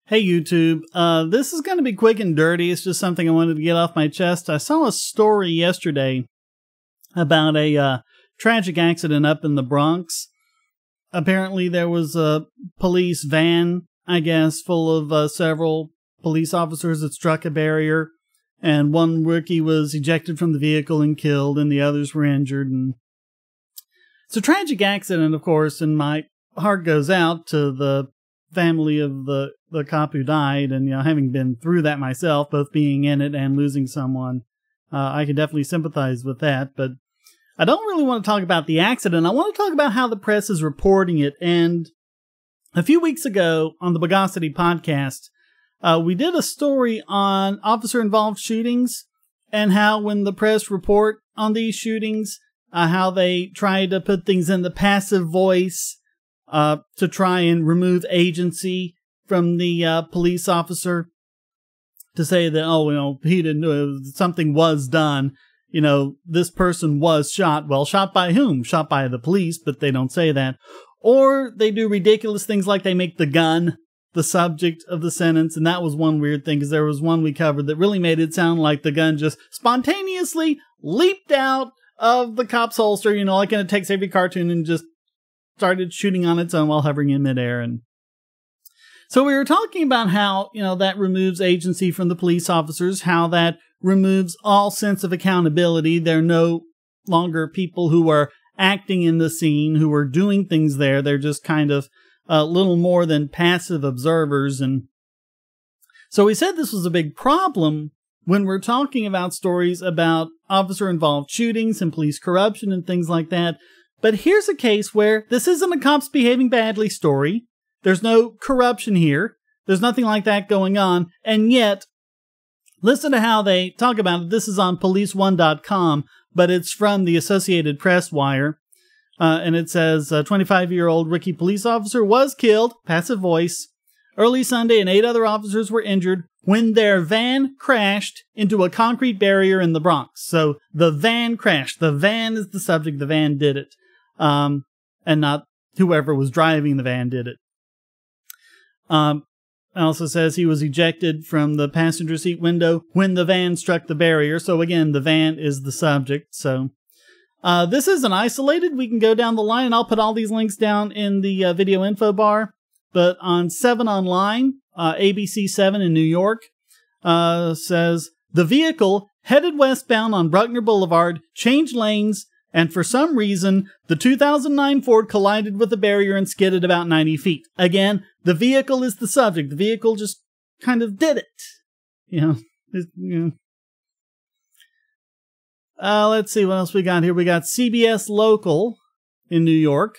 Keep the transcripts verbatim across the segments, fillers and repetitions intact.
Hey YouTube, uh, this is going to be quick and dirty. It's just something I wanted to get off my chest. I saw a story yesterday about a uh, tragic accident up in the Bronx. Apparently there was a police van, I guess, full of uh, several police officers that struck a barrier, and one rookie was ejected from the vehicle and killed, and the others were injured. And it's a tragic accident, of course, and my heart goes out to the family of the, the cop who died, and, you know, having been through that myself, both being in it and losing someone, uh, I can definitely sympathize with that. But I don't really want to talk about the accident. I want to talk about how the press is reporting it. And a few weeks ago on the Bogosity podcast, uh, we did a story on officer-involved shootings and how when the press report on these shootings, uh, how they try to put things in the passive voice, Uh, to try and remove agency from the uh, police officer, to say that, oh, you know, he didn't know, something was done, you know, this person was shot. Well, shot by whom? Shot by the police, but they don't say that. Or they do ridiculous things like they make the gun the subject of the sentence, and that was one weird thing, because there was one we covered that really made it sound like the gun just spontaneously leaped out of the cop's holster, you know, like in a Tex Avery cartoon, and just started shooting on its own while hovering in midair. And so we were talking about how, you know, that removes agency from the police officers, how that removes all sense of accountability. They're no longer people who are acting in the scene, who are doing things there. They're just kind of a little more than passive observers. And so we said this was a big problem when we're talking about stories about officer-involved shootings and police corruption and things like that. But here's a case where this isn't a cops behaving badly story. There's no corruption here. There's nothing like that going on. And yet, listen to how they talk about it. This is on police one dot com, but it's from the Associated Press wire. Uh, and it says, a twenty-five-year-old rookie police officer was killed, passive voice, early Sunday, and eight other officers were injured when their van crashed into a concrete barrier in the Bronx. So the van crashed. The van is the subject. The van did it. Um, and not whoever was driving the van did it. Um, it also says he was ejected from the passenger seat window when the van struck the barrier. So again, the van is the subject. So, uh, this isn't isolated. We can go down the line, and I'll put all these links down in the uh, video info bar. But on seven Online, uh, A B C seven in New York, uh, says the vehicle headed westbound on Bruckner Boulevard changed lanes, and for some reason, the two thousand nine Ford collided with the barrier and skidded about ninety feet. Again, the vehicle is the subject. The vehicle just kind of did it. You know, it, you know. Uh, let's see what else we got here. We got C B S Local in New York.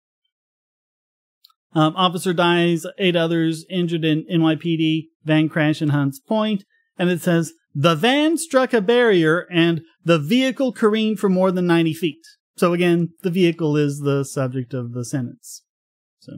Um, officer dies, eight others injured in N Y P D van crash in Hunts Point. And it says, the van struck a barrier and the vehicle careened for more than ninety feet. So again, the vehicle is the subject of the sentence. So,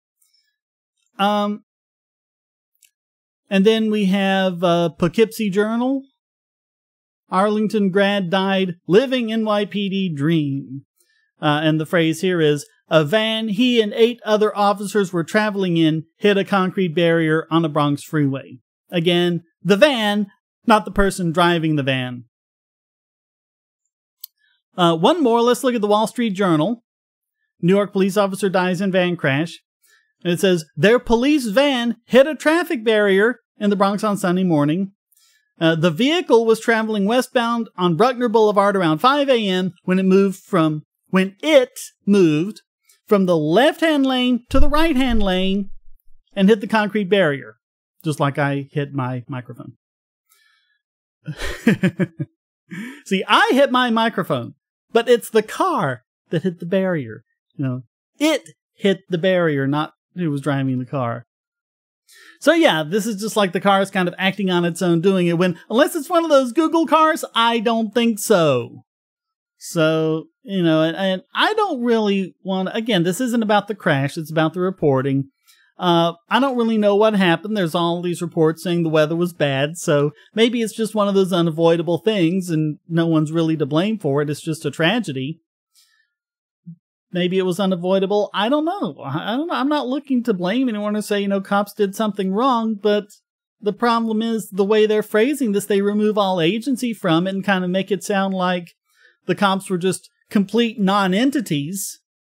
um, and then we have uh, Poughkeepsie Journal. Arlington grad died living N Y P D dream. Uh, and the phrase here is, a van he and eight other officers were traveling in hit a concrete barrier on a Bronx freeway. Again, the van, not the person driving the van. Uh, one more, let's look at the Wall Street Journal. New York police officer dies in van crash. And it says, their police van hit a traffic barrier in the Bronx on Sunday morning. Uh, the vehicle was traveling westbound on Bruckner Boulevard around five A M when it moved from, when it moved from the left-hand lane to the right-hand lane and hit the concrete barrier. Just like I hit my microphone. See, I hit my microphone, but it's the car that hit the barrier. You know, it hit the barrier, not who was driving the car. So yeah, this is just like the car is kind of acting on its own, doing it when, unless it's one of those Google cars, I don't think so. So, you know, and, and I don't really want to, again, this isn't about the crash, it's about the reporting. Uh, I don't really know what happened. There's all these reports saying the weather was bad, so maybe it's just one of those unavoidable things and no one's really to blame for it. It's just a tragedy. maybe it was unavoidable. I don't know. I don't know. I'm not looking to blame anyone or say, you know, cops did something wrong, but the problem is the way they're phrasing this, they remove all agency from it and kind of make it sound like the cops were just complete non-entities.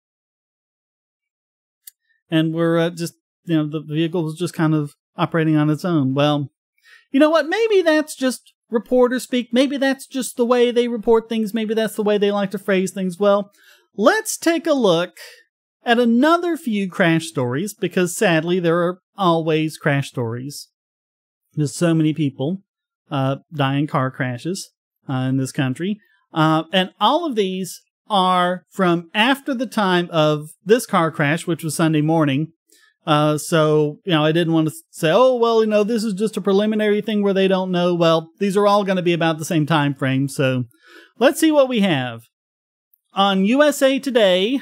And we're uh, just, you know, the vehicle was just kind of operating on its own. Well, you know what? Maybe that's just reporter speak. Maybe that's just the way they report things. Maybe that's the way they like to phrase things. Well, let's take a look at another few crash stories, because sadly there are always crash stories. There's so many people uh, die in car crashes uh, in this country. Uh, and all of these are from after the time of this car crash, which was Sunday morning. Uh, so, you know, I didn't want to say, oh, well, you know, this is just a preliminary thing where they don't know. Well, these are all going to be about the same time frame. So let's see what we have. On U S A Today,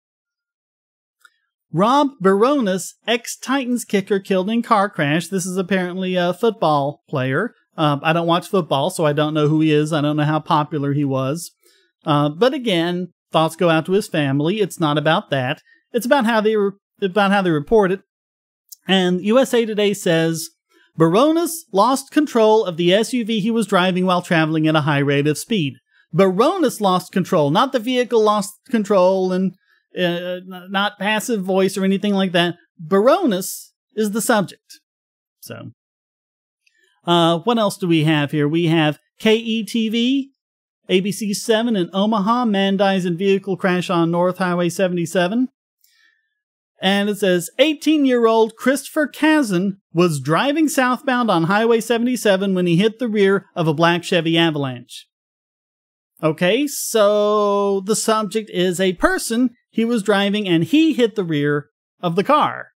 Rob Baronis, ex-Titans kicker, killed in car crash. This is apparently a football player. Uh, I don't watch football, so I don't know who he is. I don't know how popular he was. Uh, but again, thoughts go out to his family. It's not about that. It's about how they re- about how they report it. And U S A Today says, Baronis lost control of the S U V he was driving while traveling at a high rate of speed. Baronis lost control, not the vehicle lost control and uh, not passive voice or anything like that. Baronis is the subject. So, uh, what else do we have here? We have K E T V, A B C seven in Omaha. Man dies in vehicle crash on North Highway seventy-seven. And it says, eighteen-year-old Christopher Kazan was driving southbound on Highway seventy-seven when he hit the rear of a black Chevy Avalanche. Okay, so the subject is a person. He was driving and he hit the rear of the car.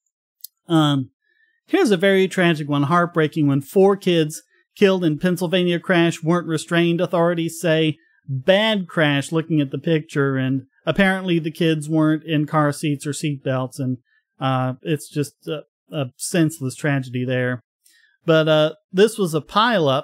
Um, here's a very tragic one, heartbreaking one. Four kids killed in Pennsylvania crash weren't restrained, authorities say. Bad crash, looking at the picture, and apparently the kids weren't in car seats or seat belts, and uh, it's just a, a senseless tragedy there. But uh, this was a pileup,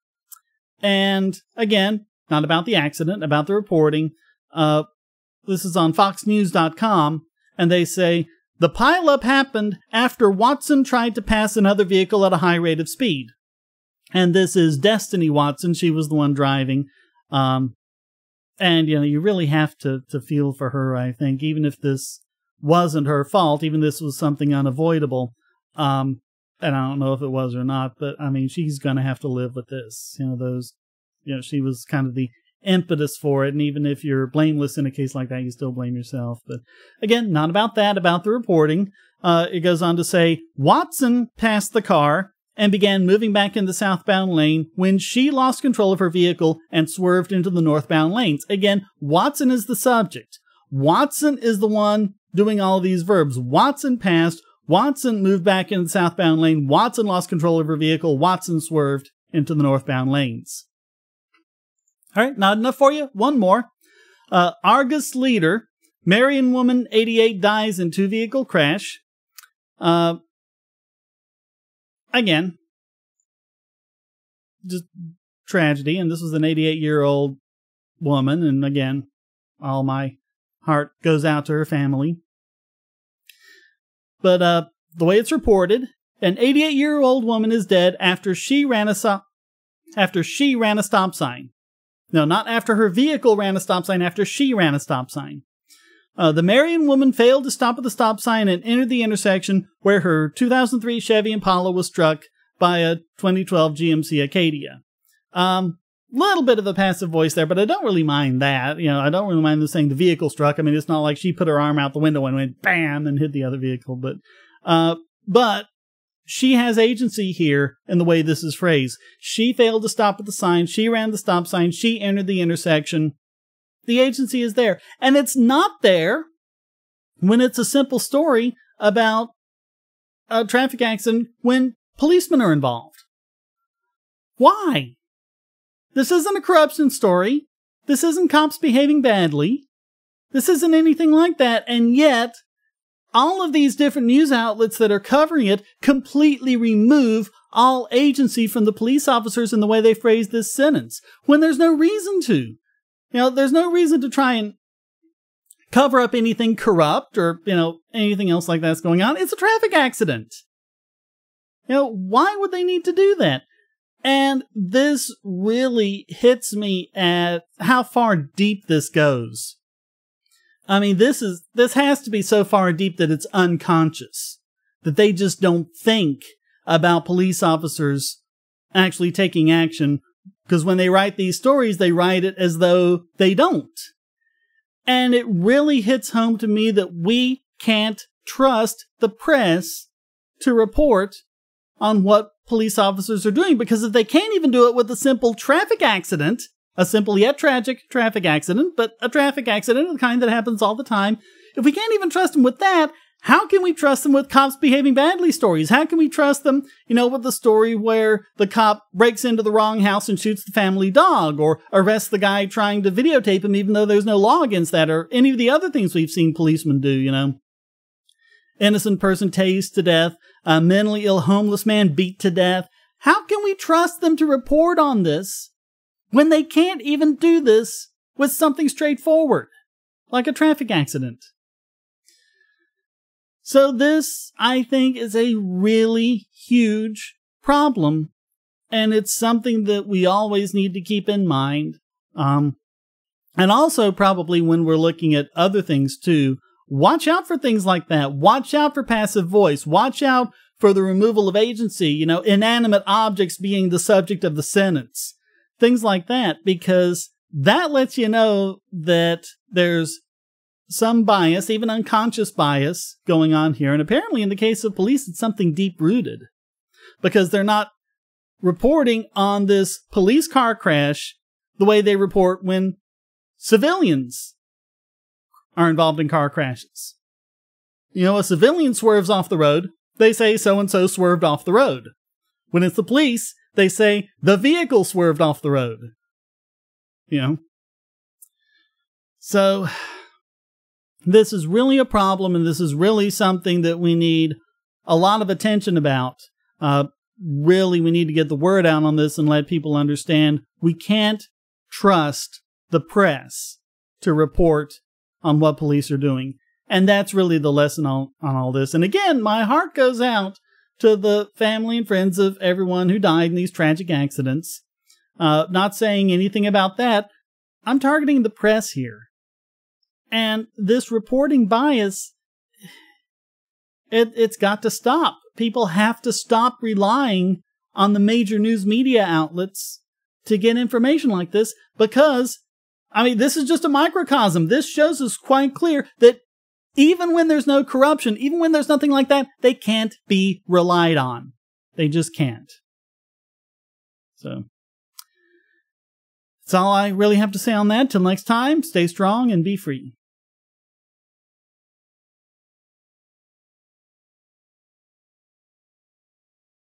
and again, not about the accident, about the reporting. Uh, this is on fox news dot com, and they say, the pileup happened after Watson tried to pass another vehicle at a high rate of speed. And this is Destiny Watson. She was the one driving. Um, and, you know, you really have to, to feel for her, I think, even if this wasn't her fault, even if this was something unavoidable. Um, and I don't know if it was or not, but I mean, she's going to have to live with this. You know, those, you know, she was kind of the impetus for it. And even if you're blameless in a case like that, you still blame yourself. But again, not about that, about the reporting. Uh, it goes on to say, Watson passed the car and began moving back in the southbound lane when she lost control of her vehicle and swerved into the northbound lanes. Again, Watson is the subject. Watson is the one doing all of these verbs. Watson passed. Watson moved back in the southbound lane. Watson lost control of her vehicle. Watson swerved into the northbound lanes. All right, not enough for you. One more. Uh, Argus Leader, Marion woman, eighty-eight, dies in two-vehicle crash. Uh, Again, just tragedy, and this was an eighty-eight-year-old woman, and again, all my heart goes out to her family. But uh, the way it's reported, an eighty-eight-year-old woman is dead after she ran a so- after she ran a stop sign. No, not after her vehicle ran a stop sign, after she ran a stop sign. Uh, the Marion woman failed to stop at the stop sign and entered the intersection where her two thousand three Chevy Impala was struck by a twenty twelve G M C Acadia. Um, little bit of a passive voice there, but I don't really mind that. You know, I don't really mind them saying the vehicle struck. I mean, it's not like she put her arm out the window and went bam and hit the other vehicle. But, uh, but she has agency here in the way this is phrased. She failed to stop at the sign. She ran the stop sign. She entered the intersection. The agency is there. And it's not there when it's a simple story about a traffic accident when policemen are involved. Why? This isn't a corruption story. This isn't cops behaving badly. This isn't anything like that. And yet, all of these different news outlets that are covering it completely remove all agency from the police officers in the way they phrase this sentence, when there's no reason to. You know, there's no reason to try and cover up anything corrupt or, you know, anything else like that's going on. It's a traffic accident. You know, why would they need to do that? And this really hits me at how far deep this goes. I mean, this is, this has to be so far deep that it's unconscious, that they just don't think about police officers actually taking action, because when they write these stories, they write it as though they don't. And it really hits home to me that we can't trust the press to report on what police officers are doing, because if they can't even do it with a simple traffic accident, a simple yet tragic traffic accident, but a traffic accident of the kind that happens all the time, if we can't even trust them with that, how can we trust them with cops behaving badly stories? How can we trust them, you know, with the story where the cop breaks into the wrong house and shoots the family dog, or arrests the guy trying to videotape him even though there's no law against that, or any of the other things we've seen policemen do, you know? Innocent person tased to death, a mentally ill homeless man beat to death. How can we trust them to report on this when they can't even do this with something straightforward, like a traffic accident? So this, I think, is a really huge problem, and it's something that we always need to keep in mind. Um, and also probably when we're looking at other things too, watch out for things like that. Watch out for passive voice. Watch out for the removal of agency, you know, inanimate objects being the subject of the sentence. Things like that, because that lets you know that there's some bias, even unconscious bias, going on here. And apparently in the case of police, it's something deep-rooted, because they're not reporting on this police car crash the way they report when civilians are involved in car crashes. You know, a civilian swerves off the road, they say so-and-so swerved off the road. When it's the police, they say the vehicle swerved off the road. You know? So this is really a problem, and this is really something that we need a lot of attention about. Uh, really, we need to get the word out on this and let people understand we can't trust the press to report on what police are doing. And that's really the lesson on, on all this. And again, my heart goes out to the family and friends of everyone who died in these tragic accidents. Uh, not saying anything about that. I'm targeting the press here. And this reporting bias, it, it's got to stop. People have to stop relying on the major news media outlets to get information like this, because, I mean, this is just a microcosm. This shows us quite clear that even when there's no corruption, even when there's nothing like that, they can't be relied on. They just can't. So that's all I really have to say on that. Till next time, stay strong and be free.